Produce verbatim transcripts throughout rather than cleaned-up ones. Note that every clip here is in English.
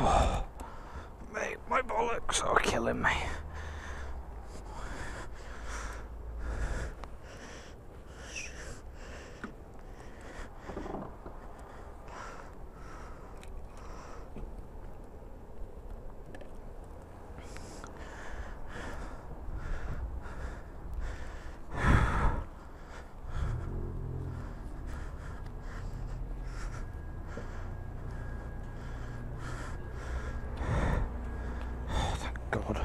Oh, mate, my bollocks are killing me. God.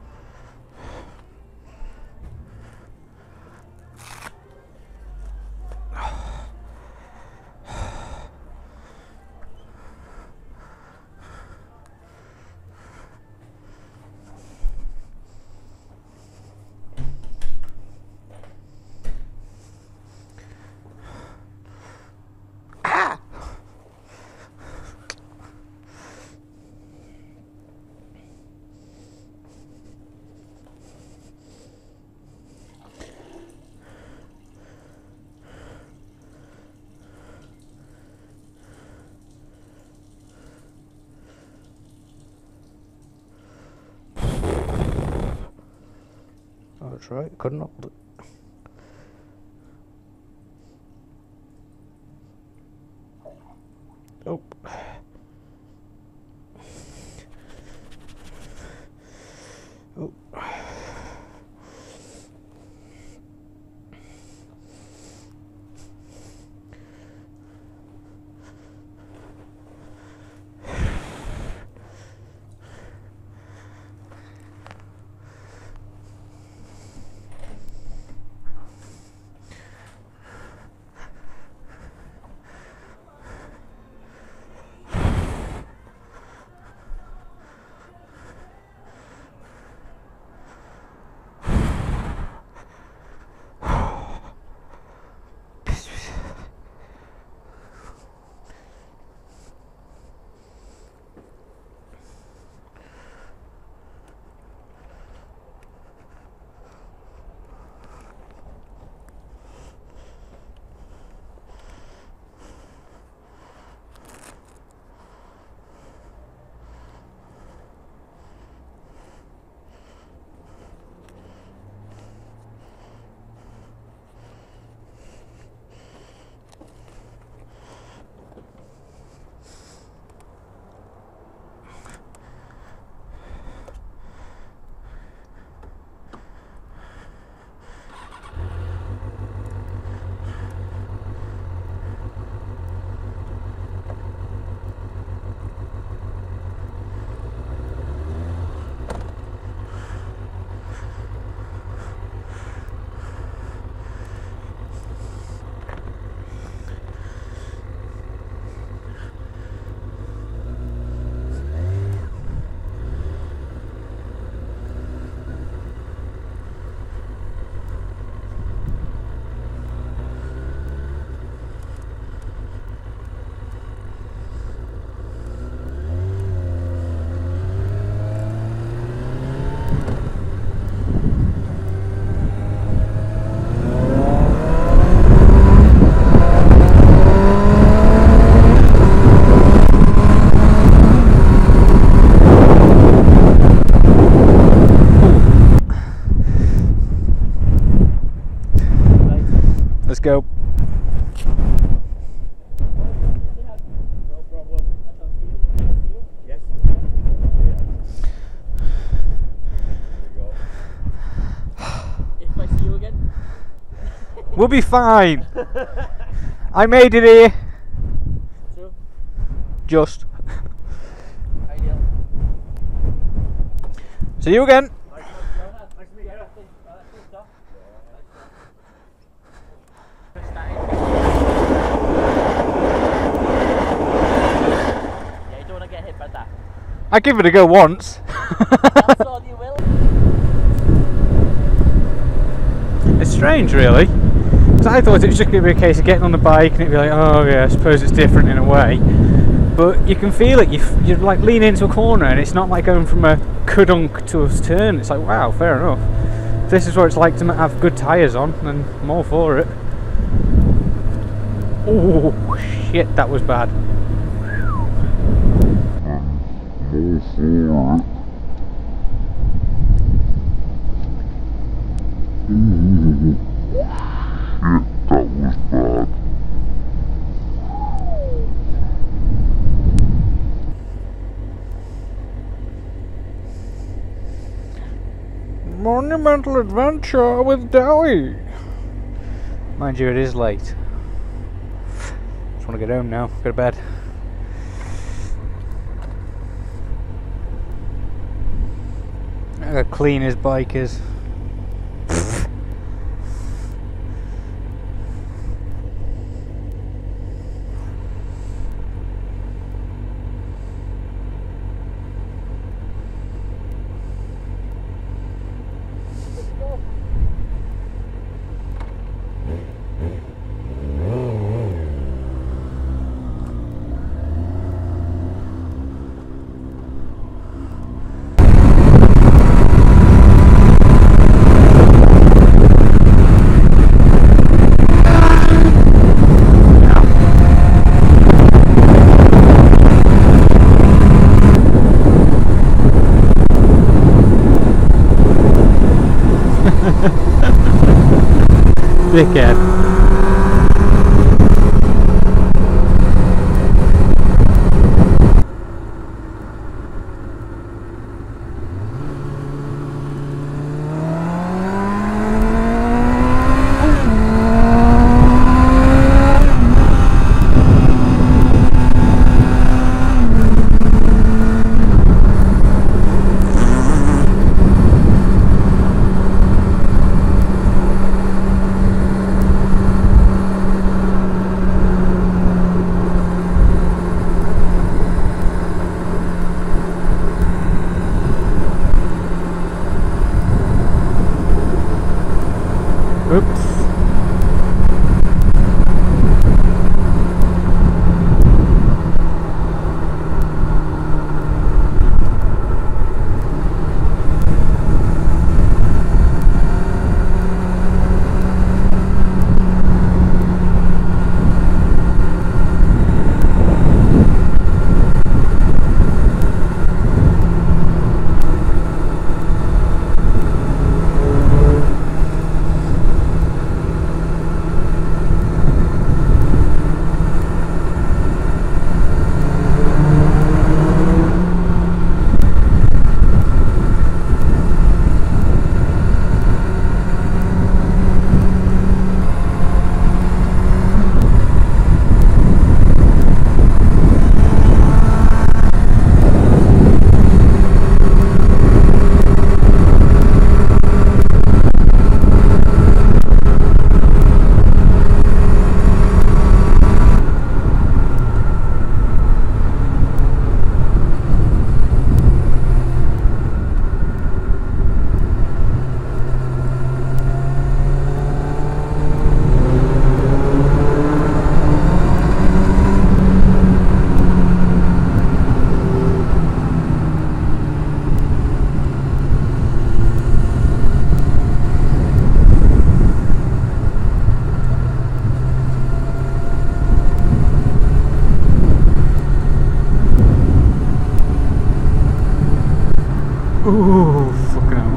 Ah! Oh, that's right, couldn't hold it. Oh. Oh. Let's go. No problem. Yes. There we go. If I see you again? We'll be fine. I made it here. True. Just. Ideal. See you again. I give it a go once. That's all you will. It's strange, really, because I thought it was just going to be a case of getting on the bike and it'd be like, oh yeah, I suppose it's different in a way. But you can feel it. You you like lean into a corner, and it's not like going from a kudunk to a turn. It's like, wow, fair enough. This is what it's like to have good tyres on, and I'm all for it. Oh shit, that was bad. Monumental adventure with Dewi. Mind you, it is late. Just want to get home now. Go to bed. How clean his bike is. Dickhead. Oops. Ooh, fucking hell.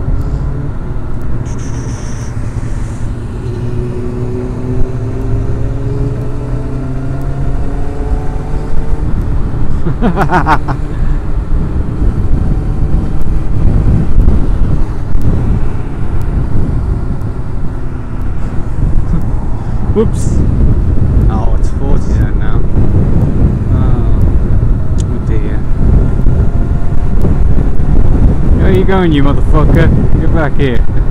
Whoops. Oh, it's forty then now. Oh, oh dear. Where are you going, you motherfucker? Get back here.